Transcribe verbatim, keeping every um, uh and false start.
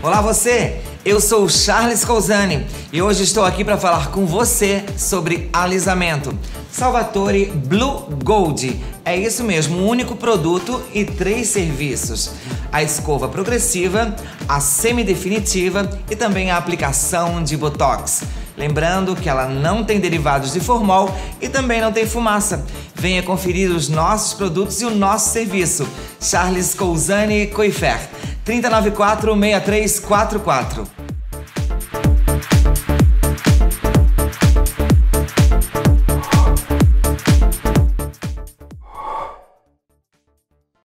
Olá você, eu sou o Charles Cousani e hoje estou aqui para falar com você sobre alisamento. Salvatore Blue Gold, é isso mesmo, um único produto e três serviços. A escova progressiva, a semidefinitiva e também a aplicação de Botox. Lembrando que ela não tem derivados de formol e também não tem fumaça. Venha conferir os nossos produtos e o nosso serviço. Charles Cousani Coifer, três nove quatro, seis três quatro quatro.